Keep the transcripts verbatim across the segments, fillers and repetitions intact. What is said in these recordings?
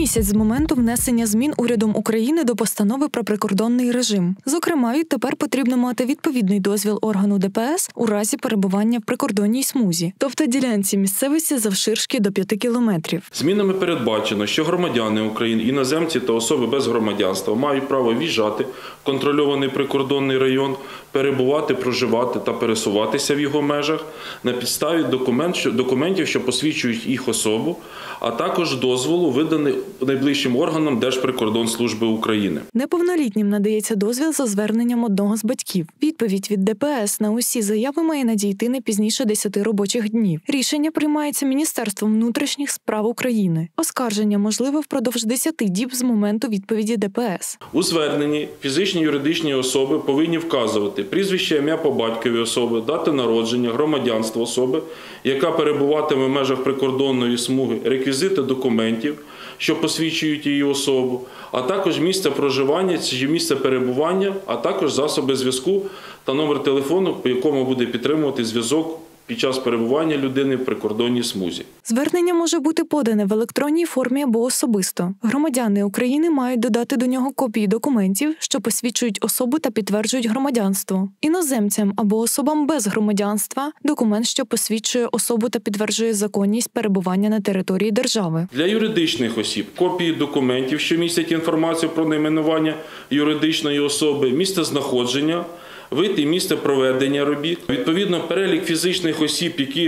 Місяць з моменту внесення змін урядом України до постанови про прикордонний режим. Зокрема, відтепер потрібно мати відповідний дозвіл органу Де Пе Ес у разі перебування в прикордонній смузі, тобто ділянці місцевості завширшки до п'яти кілометрів. Змінами передбачено, що громадяни України, іноземці та особи без громадянства мають право в'їжджати в контрольований прикордонний район, перебувати, проживати та пересуватися в його межах на підставі документів, що посвідчують їх особу, а також дозволу, виданий найближчим органам Держприкордонслужби України. Неповнолітнім надається дозвіл за зверненням одного з батьків. Відповідь від Де Пе Ес на усі заяви має надійти не пізніше десяти робочих днів. Рішення приймається Міністерством внутрішніх справ України. Оскарження можливе впродовж десяти діб з моменту відповіді Де Пе Ес. У зверненні фізичні і юридичні особи повинні вказувати прізвище, ім'я по батькові особи, дати народження, громадянство особи, яка перебуватиме в межах прикордонної смуги, реквізити документів, що посвідчують її особу, а також місце проживання чи місце перебування, а також засоби зв'язку та номер телефону, по якому буде підтримувати зв'язок під час перебування людини в прикордонній смузі. Звернення може бути подане в електронній формі або особисто. Громадяни України мають додати до нього копії документів, що посвідчують особу та підтверджують громадянство. Іноземцям або особам без громадянства – документ, що посвідчує особу та підтверджує законність перебування на території держави. Для юридичних осіб – копії документів, що містять інформацію про найменування юридичної особи, місце знаходження, вид і місце проведення робіт. Відповідно, перелік фізичних осіб, які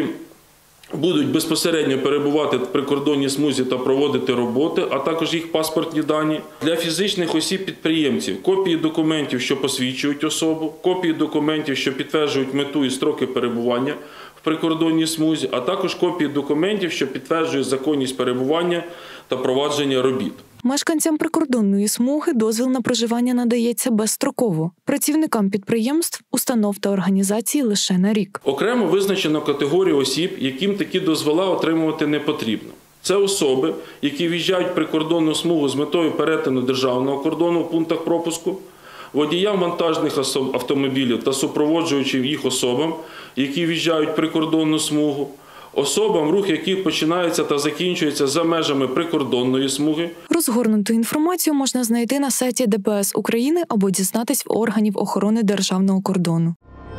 будуть безпосередньо перебувати в прикордонній смузі та проводити роботи, а також їх паспортні дані. Для фізичних осіб-підприємців – копії документів, що посвідчують особу, копії документів, що підтверджують мету і строки перебування в прикордонній смузі, а також копії документів, що підтверджують законність перебування та провадження робіт. Мешканцям прикордонної смуги дозвіл на проживання надається безстроково. Працівникам підприємств, установ та організацій – лише на рік. Окремо визначено категорію осіб, яким такі дозвола отримувати не потрібно. Це особи, які в'їжджають в прикордонну смугу з метою перетину державного кордону в пунктах пропуску, водіям вантажних автомобілів та супроводжуючим їх особам, які в'їжджають в прикордонну смугу, особам, рух яких починається та закінчується за межами прикордонної смуги. Розгорнуту інформацію можна знайти на сайті Де Пе Ес України або дізнатись в органів охорони державного кордону.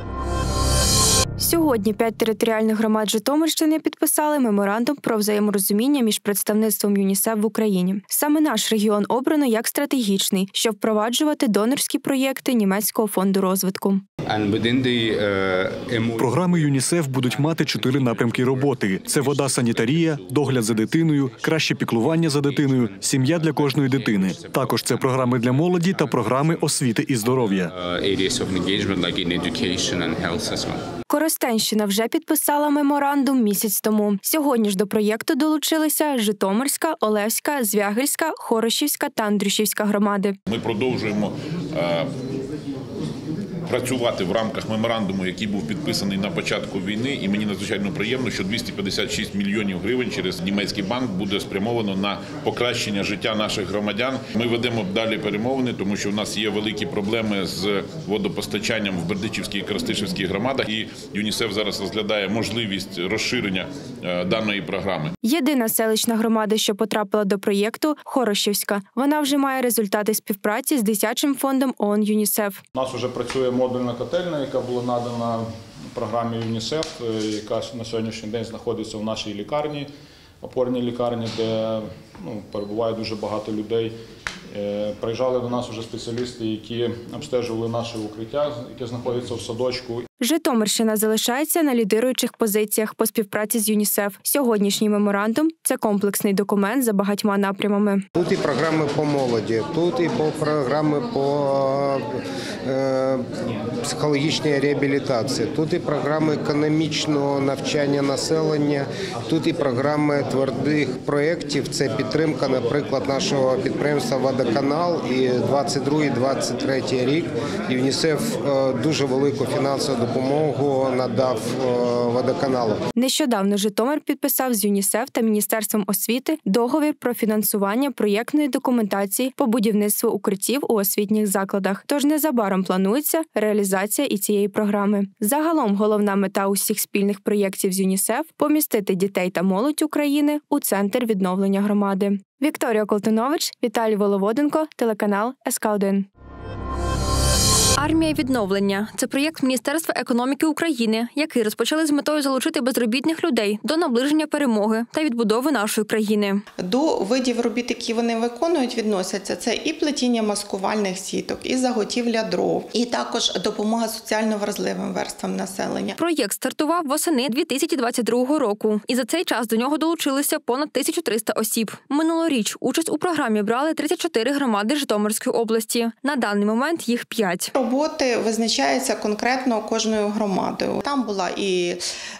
Сьогодні п'ять територіальних громад Житомирщини підписали меморандум про взаєморозуміння між представництвом ЮНІСЕФ в Україні. Саме наш регіон обрано як стратегічний, щоб впроваджувати донорські проєкти Німецького фонду розвитку. Програми ЮНІСЕФ будуть мати чотири напрямки роботи. Це вода, санітарія, догляд за дитиною, краще піклування за дитиною, сім'я для кожної дитини. Також це програми для молоді та програми освіти і здоров'я. Коростенщина вже підписала меморандум місяць тому. Сьогодні ж до проєкту долучилися Житомирська, Олевська, Звягельська, Хорошівська та Андрушівська громади. Ми продовжуємо е працювати в рамках меморандуму, який був підписаний на початку війни, і мені надзвичайно приємно, що двісті п'ятдесят шість мільйонів гривень через німецький банк буде спрямовано на покращення життя наших громадян. Ми ведемо далі перемовини, тому що в нас є великі проблеми з водопостачанням в Бердичівській і Коростишівській громадах, і ЮНІСЕФ зараз розглядає можливість розширення даної програми. Єдина селищна громада, що потрапила до проєкту – Хорошівська. Вона вже має результати співпраці з дитячим фондом ООН ЮНІСЕФ. У нас вже працює модульна котельня, яка була надана програмі ЮНІСЕФ, яка на сьогоднішній день знаходиться в нашій лікарні, опорній лікарні, де ну, перебуває дуже багато людей. Приїжджали до нас вже спеціалісти, які обстежували наше укриття, яке знаходиться в садочку. Житомирщина залишається на лідируючих позиціях по співпраці з ЮНІСЕФ. Сьогоднішній меморандум – це комплексний документ за багатьма напрямами. Тут і програми по молоді, тут і по програми по е, психологічній реабілітації, тут і програми економічного навчання населення, тут і програми твердих проєктів. Це підтримка, наприклад, нашого підприємства «Водоканал». І двадцять другий - двадцять третій рік ЮНІСЕФ дуже велику фінансову допомогу надав водоканалу. Нещодавно Житомир підписав з ЮНІСЕФ та Міністерством освіти договір про фінансування проєктної документації по будівництву укриттів у освітніх закладах. Тож незабаром планується реалізація і цієї програми. Загалом головна мета усіх спільних проєктів з ЮНІСЕФ – помістити дітей та молодь України у центр відновлення громади. Вікторія Колтунович, Віталій Воловоденко, телеканал ес ка один. Армія відновлення – це проєкт Міністерства економіки України, який розпочали з метою залучити безробітних людей до наближення перемоги та відбудови нашої країни. До видів робіт, які вони виконують, відносяться це і плетіння маскувальних сіток, і заготівля дров, і також допомога соціально вразливим верствам населення. Проєкт стартував восени дві тисячі двадцять другого року, і за цей час до нього долучилися понад тисячу триста осіб. Минулоріч участь у програмі брали тридцять чотири громади Житомирської області. На даний момент їх п'ять. Роботи визначаються конкретно кожною громадою. Там була і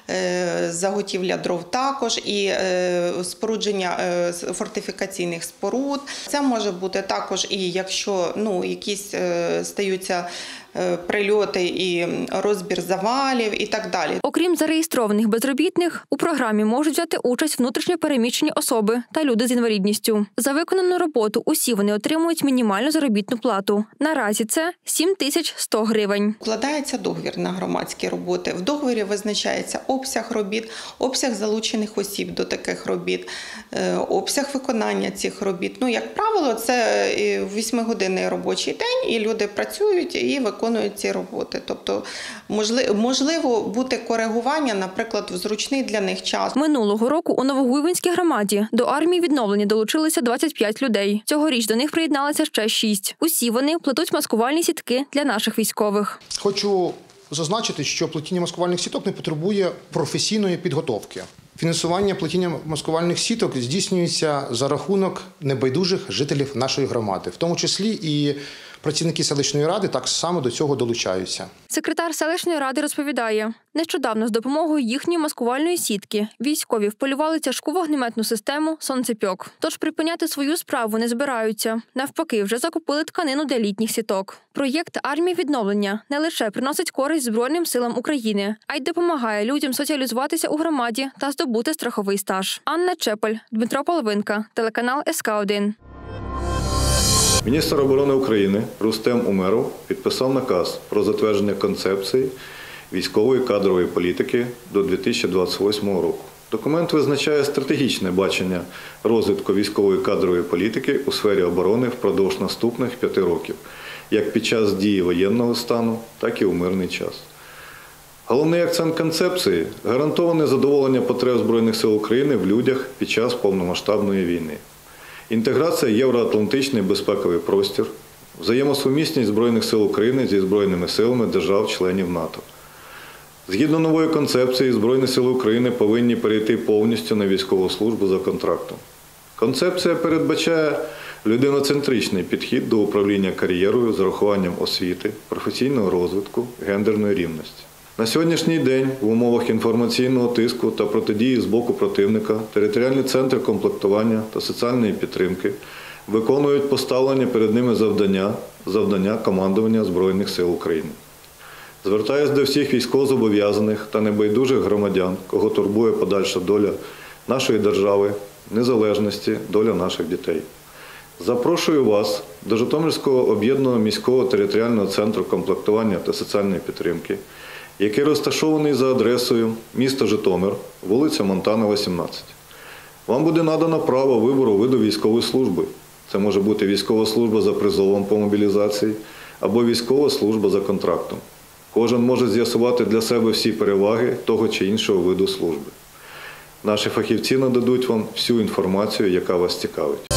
е, заготівля дров також, і е, спорудження е, фортифікаційних споруд. Це може бути також і якщо ну, якісь е, стаються прильоти і розбір завалів і так далі. Окрім зареєстрованих безробітних, у програмі можуть взяти участь внутрішньо переміщені особи та люди з інвалідністю. За виконану роботу усі вони отримують мінімальну заробітну плату. Наразі це сім тисяч сто гривень. Укладається договір на громадські роботи. В договорі визначається обсяг робіт, обсяг залучених осіб до таких робіт, обсяг виконання цих робіт. Ну, як правило, це восьмигодинний робочий день, і люди працюють і виконують виконують ці роботи. Тобто, можливо бути коригування, наприклад, в зручний для них час. Минулого року у Новогуйвинській громаді до армії відновлення долучилися двадцять п'ять людей. Цьогоріч до них приєдналися ще шість. Усі вони плетуть маскувальні сітки для наших військових. Хочу зазначити, що плетіння маскувальних сіток не потребує професійної підготовки. Фінансування плетіння маскувальних сіток здійснюється за рахунок небайдужих жителів нашої громади, в тому числі і працівники селищної ради так само до цього долучаються. Секретар селищної ради розповідає, нещодавно з допомогою їхньої маскувальної сітки військові вполювали тяжку вогнеметну систему «Сонцепьок». Тож припиняти свою справу не збираються. Навпаки, вже закупили тканину для літніх сіток. Проєкт «Армія відновлення» не лише приносить користь Збройним силам України, а й допомагає людям соціалізуватися у громаді та здобути страховий стаж. Анна Чепель, Дмитро Половинка, телеканал ес ка один. Міністр оборони України Рустем Умеров підписав наказ про затвердження концепції військової кадрової політики до дві тисячі двадцять восьмого року. Документ визначає стратегічне бачення розвитку військової кадрової політики у сфері оборони впродовж наступних п'яти років, як під час дії воєнного стану, так і у мирний час. Головний акцент концепції – гарантоване задоволення потреб Збройних сил України в людях під час повномасштабної війни. Інтеграція в євроатлантичний безпековий простір, взаємосумісність Збройних сил України зі Збройними силами держав-членів НАТО. Згідно нової концепції, Збройні сили України повинні перейти повністю на військову службу за контрактом. Концепція передбачає людиноцентричний підхід до управління кар'єрою з урахуванням освіти, професійного розвитку, гендерної рівності. На сьогоднішній день в умовах інформаційного тиску та протидії з боку противника територіальні центри комплектування та соціальної підтримки виконують поставлені перед ними завдання, завдання командування Збройних сил України. Звертаюсь до всіх військовозобов'язаних та небайдужих громадян, кого турбує подальша доля нашої держави, незалежності, доля наших дітей. Запрошую вас до Житомирського об'єднаного міського територіального центру комплектування та соціальної підтримки, який розташований за адресою місто Житомир, вулиця Монтана, вісімнадцять. Вам буде надано право вибору виду військової служби. Це може бути військова служба за призовом по мобілізації або військова служба за контрактом. Кожен може з'ясувати для себе всі переваги того чи іншого виду служби. Наші фахівці нададуть вам всю інформацію, яка вас цікавить.